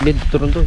Lid turun.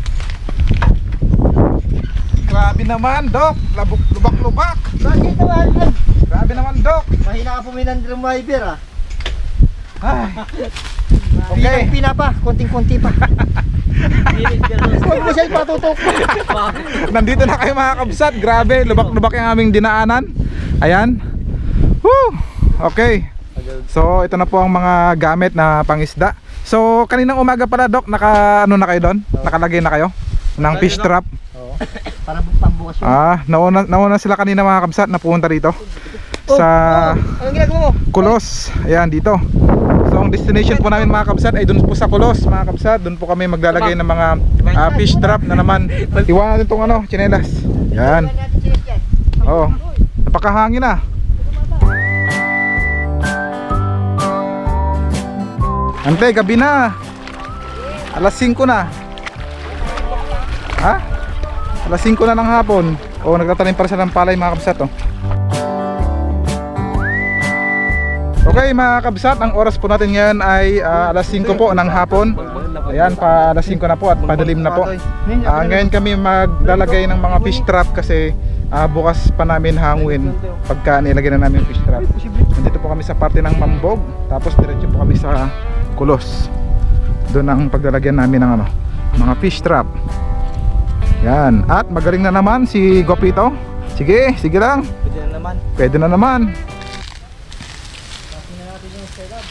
Grabe naman, Dok. Lubak-lubak. Bakit naman? Grabe naman, Dok. Mahina ka puminan ng driver ah. Ay. Okay. Pina pa, konting-konti pa. Huwag mo siya ipatutok. Nandito na kayo mga kabsat. Grabe, lubak-lubak yung aming dinaanan. Ayan. Woo! Okay. So, ito na po ang mga gamit na pangisda. So, kaninang umaga pala, Dok, ano na kayo doon? Nakalagay na kayo ng fish trap. Oo. Para pambukas yun. Nauna sila kanina mga kabsat na pumunta rito sa Anong ginagawa mo? Kulos. Ayan, dito. So, ang destination po namin mga kabsat ay doon po sa Kulos, mga kabsat. Doon po kami maglalagay ng mga fish trap na naman. Iwan natin itong tsinelas. Ayan. Oo. Napakahangin na. Ante, gabi na. Alas 5 na. Ha? Alas 5 na ng hapon. O, nagtatanim para sa ng palay mga kabsat. Oh. Okay mga kabsat, ang oras po natin ngayon ay alas 5 po ng hapon. Ayan, pa alas 5 na po at padilim na po. Ngayon kami maglalagay ng mga fish trap kasi bukas pa namin hanguin pagka nilagay na namin fish trap. Nandito po kami sa parte ng Mambog, tapos diretso po kami sa Kulos. Doon ang paglalagyan namin ng mga fish trap. Yan, at magaling na naman si Gopito. Sige lang. Pwede na naman. Pwede na naman. Tapos na natin yung skylab.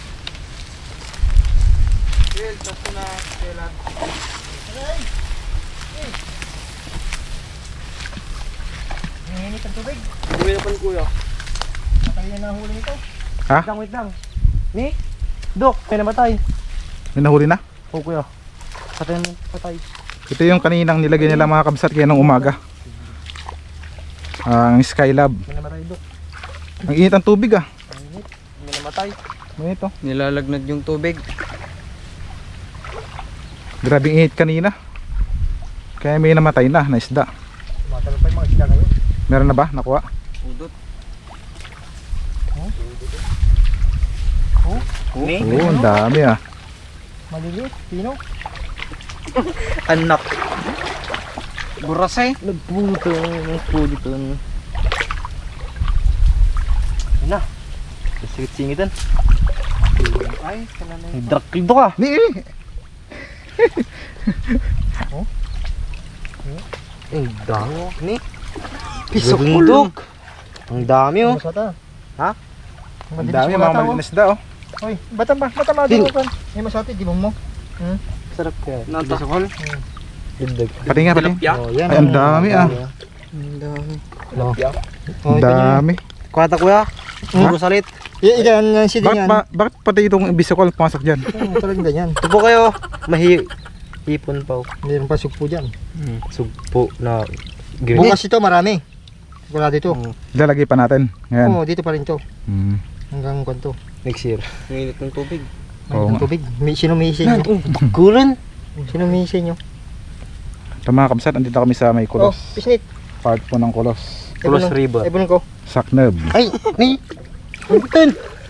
Tapos na skylab. Nanginit ang tubig. Kuya pa kuya. Patay na nahuli nito. Ha? Wait lang. Ni? Dok, may namatay. May nahuli na? Oo kuya. Patay. Ito yung kaninang nilagay nila mga kabsat kaya ng umaga. Ang Skylab. May namatay dok. Ang init ang tubig ah. May namatay. Ito. Nilalagnat yung tubig. Grabing init kanina. Kaya may namatay na isda. Matagal pa yung mga isda ngayon. Meron na ba? Nakuha? Udot. Oo, ang dami ah. Maliliit, pino. Anak. Burasay. Nagputol. Yun na. Singit-singitan. Ay, kanana yung drakil do ka. Ni Ang dami. Ni. Pisok ulog. Ang dami oh. Masata. Ha? ang dami mga maliit na isda oh. Hoy, bata Tin. mo kan. May masati di mo. Sarap kaya. Natakol. Dindag. Pati nga pati. Oh, yan. Ay, ang dami ah. Ang dami. Ang dami. Kwata kuya. Puro salit. Iyan si din yan. Bakit pati itong bisokol pumasok dyan? Talagang ganyan. Tupo kayo. Hipon pa. Mayroon pa sugpo dyan. Sugpo na Bukas ito marami. Wala dito. Lalagay pa natin ngayon. Oo, dito pa rin to. Hanggang kwanto. next year. Ngayon ng tubig. Oo nga. Tubig. Sino may isin nyo? Gulan. Sino may isin nyo? Ito mga kabsat, andito kami sa may Oh, Kulos. pisnit. Part po ng Kulos. Kulos River. Ibon ko. Sakneb. Ay, ni. Butan.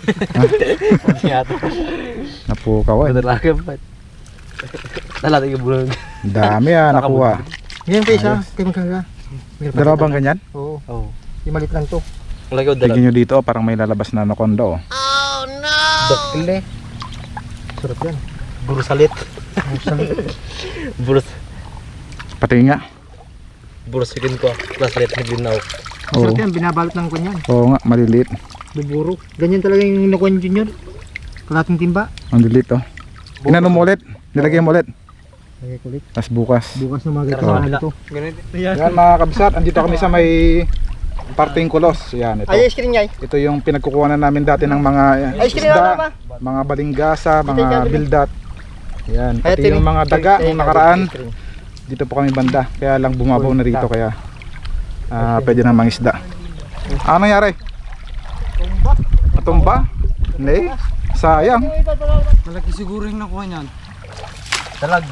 Napukaw eh. Talaga ba? Talaga yung bulan. Dami ah, nakuha. Ganyan pa isa. Kaya magkaga. Dalawa bang ganyan? Oo. Oh. Yung malit lang to. Ang lagi dalag. Tignan nyo dito, parang may lalabas na anaconda oh. Dakil eh. Sarap yan. Burusalit. Burus. Pati nga. Burusikin ko. Klasalit na ginaw. Oo. Sarap yan. Binabalot ng kanyan. Oo nga, maliliit. Buburo. Ganyan talaga yung nakuha ni Junior. Kalating timba. Maliliit oh. Inano mo ulit? Nilagay mo ulit. Lagay ko ulit. Tapos bukas. Bukas na mga Sa ganito. Ito. Ganito. Yan mga kabsat, andito kami sa may parting Kulos. Yan ito. Ay, ice cream niya. Ito yung pinagkukuhanan namin dati ng mga Ice cream na ba? mga balinggasa, mga bildat. Yan, Ay, pati yung mga daga nung nakaraan. ice cream. Dito po kami banda, kaya lang bumabaw na rito kaya pwede na mangisda. Ano nangyari? Tumba. Natumba? Hindi. Sayang. Malaki siguro yung nakuha niyan. Talag.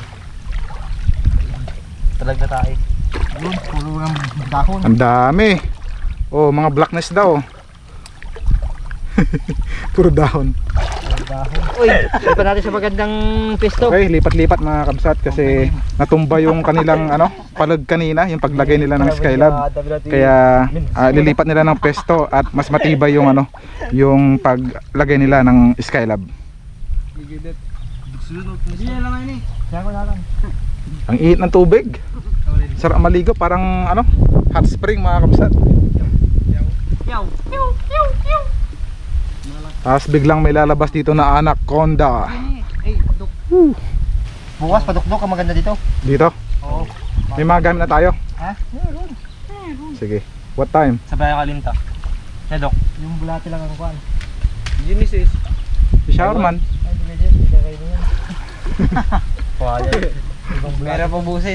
Talag na tayo. Yun, puro ng dahon. Ang dami. Oh, mga blackness daw. Puro dahon. Uy, lipat natin sa magandang pesto. Okay, lipat-lipat mga kabsat kasi natumba yung kanilang palag kanina, yung paglagay nila ng Skylab. Kaya lilipat nila ng pesto at mas matibay yung yung paglagay nila ng Skylab. Ang init ng tubig. Sarap maligo, parang hot spring mga kabsat. Tapos biglang may lalabas dito na anaconda. Bukas padukdok ang maganda dito. Dito? Oo. May mga gamit na tayo? Ha? Sige. What time? Sabay kalinta. Dok. Yung bulate lang ang kuan. Genesis. Si Showerman. Ay, di medyo, hindi ka kayo yan. Meron po busin.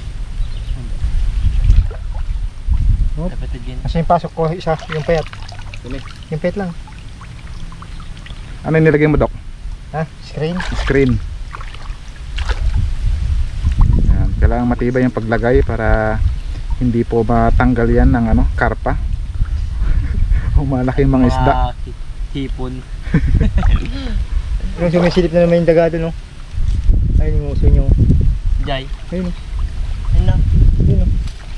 Kasi yung pasok ko isa, yung payat. Yung payat lang. Ano yung nilagay mo, Dok? Ha? Screen? Screen. Yan. Kailangan matibay yung paglagay para hindi po matanggal yan ng karpa. O malaking mga isda. Hipon. Yung sumisilip na naman yung daga doon, no? Ayun yung uso nyo. Jai. Ayun, no? Ayun na. Ayun, no?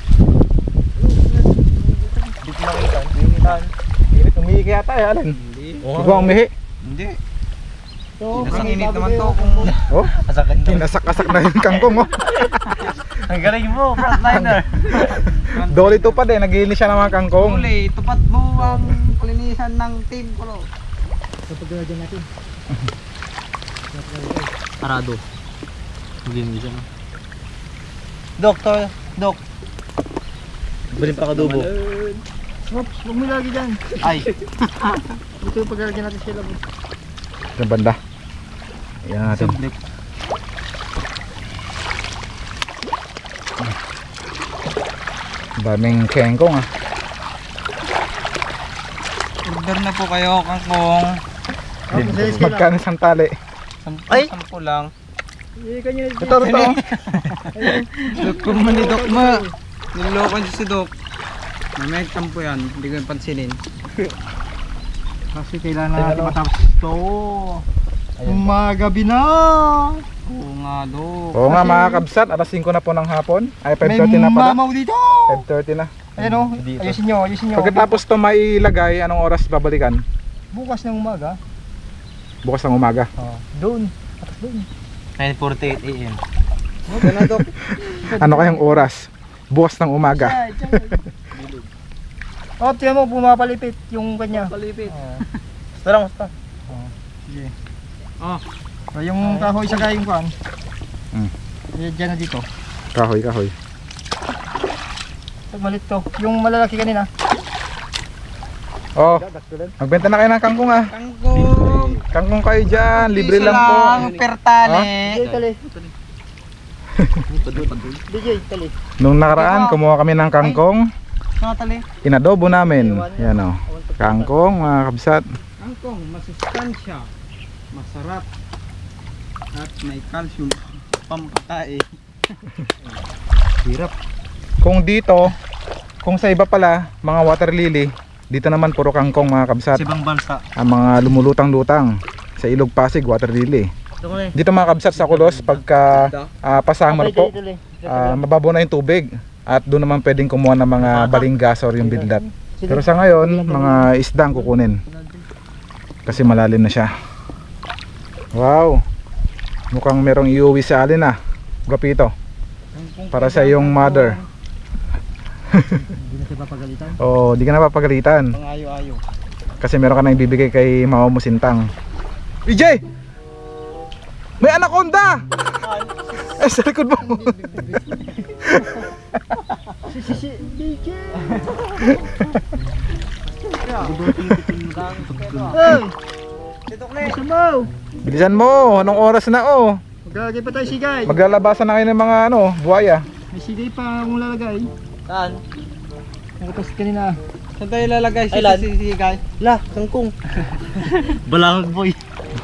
Hindi ko makita. Initan. Init, umihi kaya tayo, Alin. Hindi. Ikaw ang umihi. Hindi. So, Inasang init naman to kung Oh, asakan daw. inasak-asak na yung kangkong, oh. Ang galing mo, frontliner. Doli to pa din, naglinis siya ng mga kangkong. Uli, tupat mo ang kalinisan ng team ko. kapag nalagyan natin. Arado. Maglinis siya, no? Doktor, Dok. Balin pa kadubo. Oops, huwag mo lagi dyan. Ay. Ito yung paglalagyan natin sila. Sa banda. Ayan natin. Sublik. Daming kengkong, ah. Order na po kayo, kangkong. Magkano isang tali? Ay! Sampo lang. Ito. Dok ko man ni Dok ma. Nilokan siya si Dok. Mamaya sampo yan, hindi ko yung pansinin. Kasi kailangan natin matapos ito. Umagabi na. Oo nga, Dok. Oo nga mga kabsat, alas 5 na po ng hapon. Ay 5:30 na May pala. mamaw dito. 5:30 na. Ayan o, ayusin nyo, ayusin nyo. Pagkatapos to mailagay, anong oras babalikan? Bukas ng umaga. Bukas ng umaga. Doon. Tapos doon. 9:48 AM. Huwag na, Dok. Ano kayang oras? Bukas ng umaga. Oh, tiyan mo, pumapalipit yung kanya. Palipit. Basta lang, basta. Sige. Oh, Yung kahoy sa gayong kan. Mm. Diyan na dito. Kahoy. Malit to. Yung malalaki kanina. Oh, magbenta na kayo ng kangkong, ah. kangkong. Kangkong kayo dyan, libre Piso lang po. per tali. DJ, tali. DJ, tali. Nung nakaraan, kumuha kami ng kangkong. Mga tali. Inadobo namin. Yan, oh. Kangkong, mga kabsat. Kangkong, masustansya. Masarap. At may calcium. Pampatay. Hirap. Kung dito, kung sa iba pala, mga water lily, dito naman puro kangkong, mga kabsat. Sa ibang bansa. Ang mga lumulutang-lutang sa Ilog Pasig, water lily. Dito mga kabsat sa Kulos, pagka pasamar po, mababaw na yung tubig. At doon naman pwedeng kumuha ng mga balinggas or yung bidlat. Pero sa ngayon, mga isda ang kukunin. Kasi malalim na siya. Wow! Mukhang merong iuwi sa alin, ah. Gapito. Para sa iyong mother. Hindi na siya papagalitan. Oh, di ka na papagalitan. Pangayo-ayo. Kasi meron ka nang ibibigay kay Mama mo Sintang. EJ! May anaconda! Ay, sa likod mo. Si DJ. Hey! Bilisan mo. Bilisan mo, anong oras na, oh? Maglalagay pa tayo sigay. Maglalabasan na kayo ng mga buhaya. May sigay pa akong lalagay. Saan? Nakatas kanina. Saan tayo lalagay si Ilan? sisigay? La, kangkong. Balangag boy.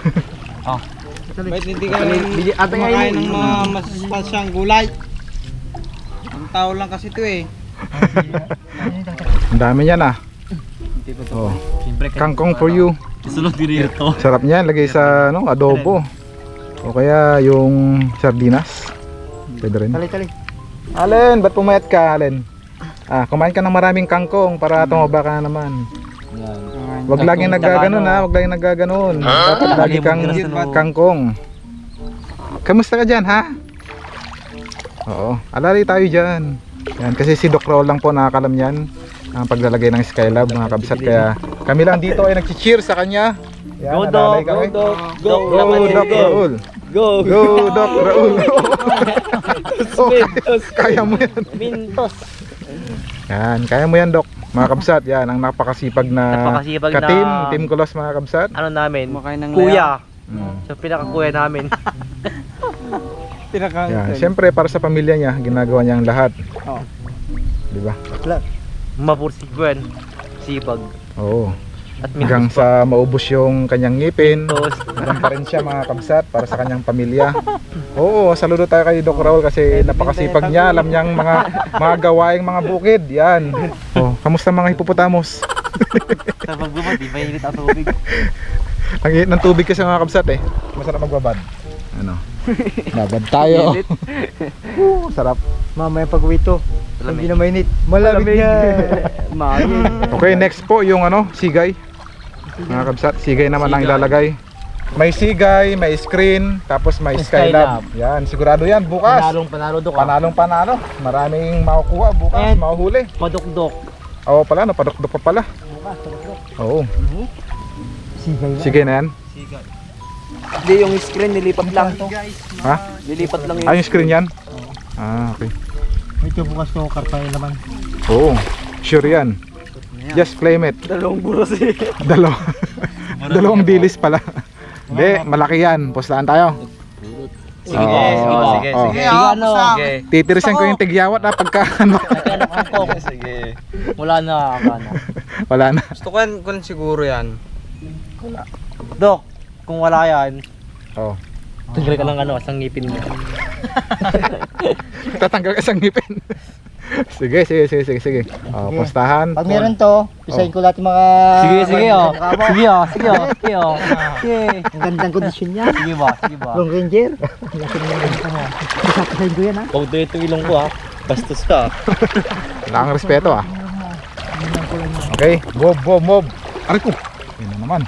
Ba't hindi ka kumakain ng mga masustansyang gulay? Ang tao lang kasi ito eh. Ang dami yan, ah. Hindi ko to. Oh. Siyempre, Kangkong for you. Sulod dito. Sarap niyan, lagay sa ano, adobo. O kaya yung sardinas. Pwede rin. Tali. Allen, ba't pumayat ka, Allen? Kumain ka ng maraming kangkong para tumaba ka na naman. Wag laging naggaganon ha, wag laging naggaganon. Dapat lagi kang kangkong. Kamusta ka dyan ha? Oo, alali tayo dyan. Yan, kasi si Doc Raul lang po nakakalam yan ang paglalagay ng Skylab mga kabsat. Kaya kami lang dito ay nag-cheer sa kanya. Yan, alalay kami. Go Doc Raul. Go Doc Raul. Kaya mo yan. Mintos. Yan, kaya mo yan Doc. Mga kabsat, yan ang napakasipag na ka-team, Team Kulos mga kabsat. Ano namin? Kumakain ng Kuya. Mm. So pinaka-kuya namin. Yan, siyempre para sa pamilya niya, ginagawa niya ang lahat. Oo. Di ba? Mapursig ko yan. Sipag. Oo. At Hanggang sa maubos yung kanyang ngipin, mintos. hanggang pa rin siya mga kabsat para sa kanyang pamilya. Oo, saludo tayo kay Doc Raul kasi napakasipag niya, alam niyang mga gawaing mga bukid. Yan. Oh, kamusta mga hippopotamus? Sa pagbubad, di mainit ang tubig. Ang init ng tubig kasi mga kabsat eh. Masarap magbabad. Ano? Babad tayo. Sarap. Mamaya pag-uwi to. Hindi na mainit. Malamig na. Okay, next po yung ano, sigay. Mga kabsat, sigay naman ang ilalagay. May sigay, may screen, tapos may Skylab. Yan, sigurado yan bukas. Panalo do ka. Panalong-panalo. Maraming makukuha bukas, And- mahuhuli. Padukdok. Oo pala, napadukdok pa pala. Oo. Sigay na yan. Hindi, yung screen nilipat lang. Ha? Nilipat lang Yung screen yan? Okay. Ito bukas to karta yung laman. Oo. Sure yan. Just claim it. Dalawang buros eh. Dalawang dilis pala. Hindi, malaki yan. Postaan tayo. Sige, Oo, sige. oo. Sige, ano? Sige. Titirisan ko yung tigyawat pagka ano. Nagkanap ang kong. Sige. Wala na, akala. Wala na. Gusto ko yan siguro yan. Dok, kung wala yan, Oh. tanggal ka lang ano, asang ngipin mo. Tatanggal ka sa ngipin. Sige. Oh, postahan. Pag meron to, pisahin ko lahat yung mga... Sige oh. Sige oh. Sige. Ang gandang kondisyon niya. Sige ba? Long Ranger. Laki ng ganito mo. Pisahin ko yan ha. Huwag dito yung ilong ko ha. Bastos ka. Wala kang respeto ah. Okay, mob. Aray ko. Yun na naman.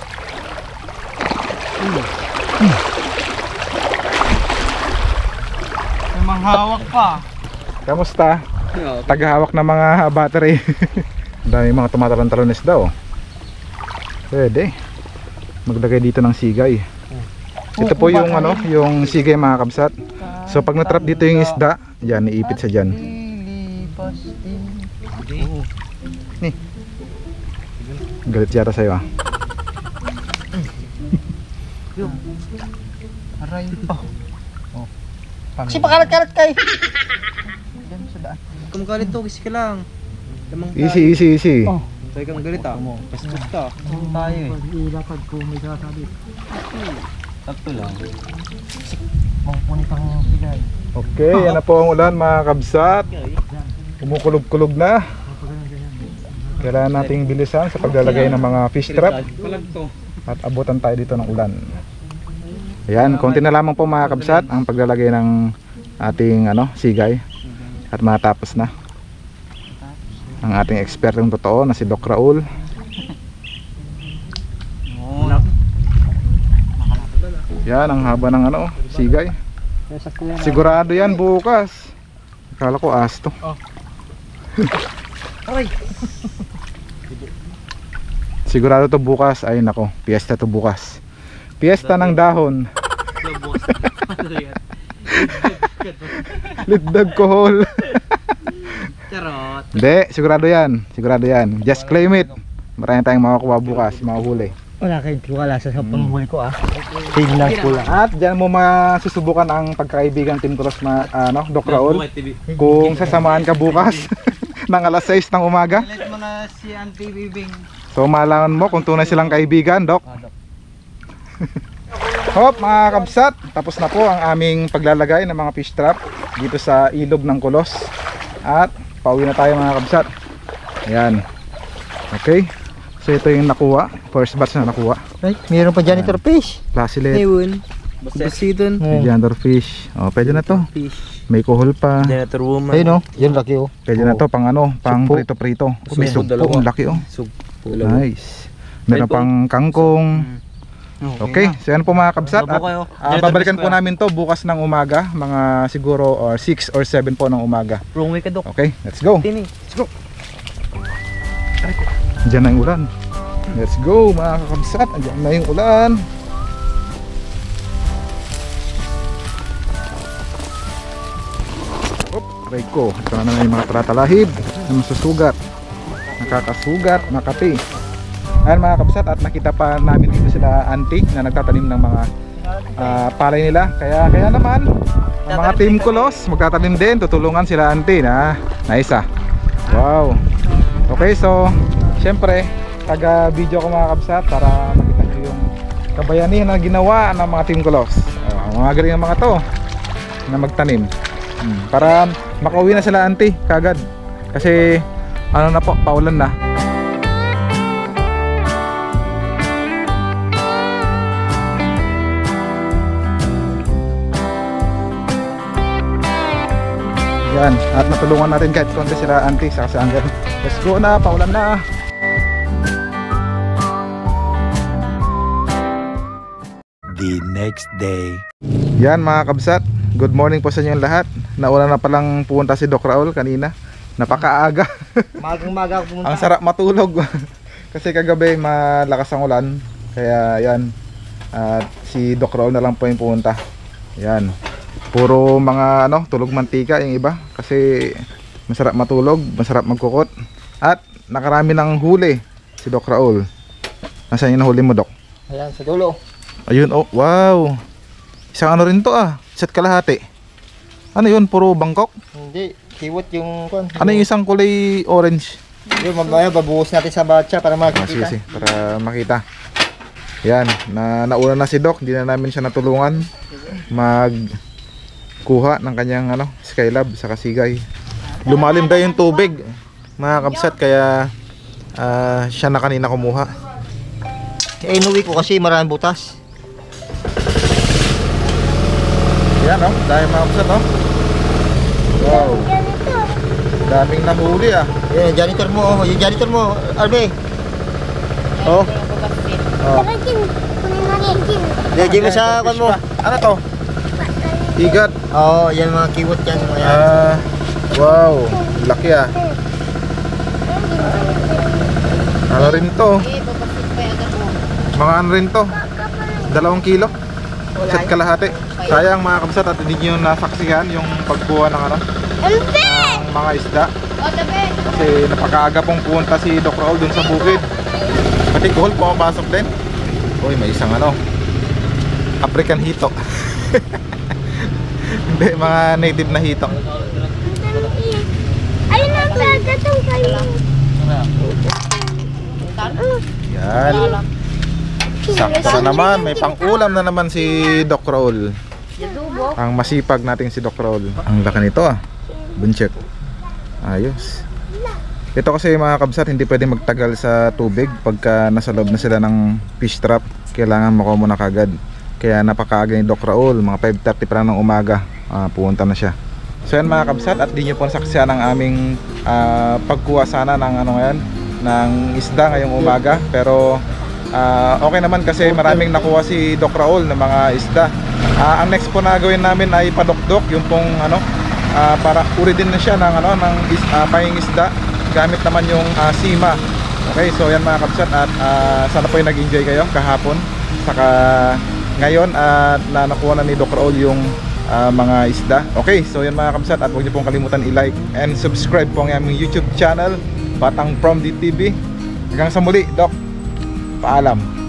May manghawak pa. Kamusta? Tagahawak ng mga battery. Ang dami mga tumatalon-talones daw. Pwede. Maglagay dito ng sigay. Ito po yung ano, yung sigay mga kabsat. So pag natrap dito yung isda, yan iipit sa dyan. Ni. Galit yata sa'yo ah. Aray pa. Kasi pakarat-karat kayo. Kung galit to, kasi ka lang. Lamang Easy. Oh. Tayo kang galit ah. Bastos ka. Tayo eh. Ilapad ko may sasabi. Sakto lang. Mangpunit ang sigay. Okay, yan na po ang ulan mga kabsat. Kumukulog-kulog na. Kailangan nating bilisan sa paglalagay ng mga fish trap. Palag to. At abutan tayo dito ng ulan. Ayan, konti na lamang po mga kabsat ang paglalagay ng ating sigay. At matapos na ang ating ekspertong totoo na si Doc Raul. Yan ang haba ng sigay. Sigurado yan bukas. Akala ko asto. Sigurado to bukas. Ay nako, piyesta to bukas. Piyesta ng dahon. Litdag kohol. Charot. Hindi, sigurado yan. Just claim it. Marami tayong makakuha bukas, mahuhuli. Wala kayong tiwala sa panghuli ko ah. Tingnan ko lang. At dyan mo masusubukan ang pagkaibigan Team Cross na Doc Raul. Kung sasamahan ka bukas ng alas 6 ng umaga. Let mo na si Auntie Bibing. So malaman mo kung tunay silang kaibigan, Doc. Hop mga kabsat, tapos na po ang aming paglalagay ng mga fish trap dito sa ilog ng Kulos. At pauwi na tayo mga kabsat. Ayan. Okay. So ito yung nakuha, first batch na nakuha. Ay, mayroon pa janitor fish. Placilet, Ewan. Basiton. janitor fish. Oh, pwede na to. Fish. May kuhol pa. Janitor woman. Ayun oh, yun laki oh. Pwede na to pang ano, pang Sugpo. prito-prito. May Sugpo, sugpo, dalawa. ang laki oh. Sugpo. Nice. Meron pang kangkong. Okay, so yan po mga kabsat. At babalikan po namin to bukas ng umaga, mga siguro or 6 or 7 po ng umaga. Wrong way ka, Dok. Okay, let's go. Tini. Let's go. Diyan na yung ulan. Let's go mga kabsat. Diyan na yung ulan. Aray ko, ito na naman yung mga tratalahib na masusugat, nakakasugat, makati. Ayan mga kabsat, at nakita pa namin dito sila auntie na nagtatanim ng mga palay nila. Kaya naman ang mga team kulos magtatanim din, tutulungan sila auntie na naisa. Wow. Okay, so syempre taga video ko mga kabsat para makita nyo yung kabayanihan na ginawa ng mga team kulos. Mga galing ng mga to na magtanim. Para makauwi na sila auntie kagad. Kasi ano na po, paulan na. Yan, at natulungan natin kahit konti sila auntie sa kasanggan. Let's go na, paulan na. The next day. Yan mga kabsat, good morning po sa inyo lahat. Nauna na palang pumunta si Doc Raul kanina. Napakaaga. Magang-maga ako pumunta. Ang sarap matulog. Kasi kagabi malakas ang ulan. Kaya yan, at si Doc Raul na lang po yung pumunta. Yan, puro mga ano, tulog mantika yung iba. Kasi masarap matulog, masarap magkukot. At nakarami ng huli si Doc Raul. Nasaan yung nahuli mo, Doc? Ayan, sa dulo. Ayun, oh, wow. Isang ano rin to isa't kalahati. Ano yun, puro Bangkok? Hindi, kiwot yung kwan. Ano yung isang kulay orange? Yun, mamaya babuhos natin sa batcha para makikita. Sige, para makita. Yan, nauna na si Doc, hindi na namin siya natulungan magkuha ng kanyang ano, Skylab sa Kasigay. Lumalim daw yung tubig, mga kabsat, kaya siya na kanina kumuha. Inuwi ko kasi maraming butas. Yan, oh, dahil mga kabsat, oh. Wow, daming nahuli Yan, janitor mo, oh. Yung janitor mo, Arbe. Oh. Oh. Lagyan mo sa kwan mo. Ano to? Igat. Oo, yan mga kiwot yan. Wow, laki Ano rin to? Mga ano rin to? 2 kilo. Isa't kalahati. Sayang mga kabsat at hindi nyo nasaksihan yung pagkuha ng ano, ng mga isda. Kasi napakaaga pong pumunta si Doc Raul dun sa bukid. Pati kuhol pumapasok din. Uy, may isang ano, African hito. Hindi, mga native na hito. Ayun na, gagatong kayo. Yan. Sakto na naman, may pang-ulam na naman si Doc Raul. Ang masipag nating si Doc Raul. Ang laki nito bunchek. Ayos. Ito kasi mga kabsat, hindi pwede magtagal sa tubig pagka nasa loob na sila ng fish trap. Kailangan makuha muna kagad. Kaya napakaaga ni Doc Raul, mga 5:30 pa ng umaga, pupunta na siya. So yan mga kabsat, at di nyo po nasaksihan ang aming pagkuha sana ng ano ngayon, ng isda ngayong umaga. Pero okay naman kasi maraming nakuha si Doc Raul ng mga isda. Ang next po na gawin namin ay padokdok, yung pong ano, para uri din na siya ng ano, ng pangingisda gamit naman yung sima. Okay, so yan mga kabsat, at sana po yung nag-enjoy kayo kahapon saka ngayon at nakuha na ni Doc Raul yung mga isda. Okay, so yan mga kabsat, at huwag niyo pong kalimutan i-like and subscribe po ang aming YouTube channel, Batang From DTV. Hanggang sa muli, Doc, paalam.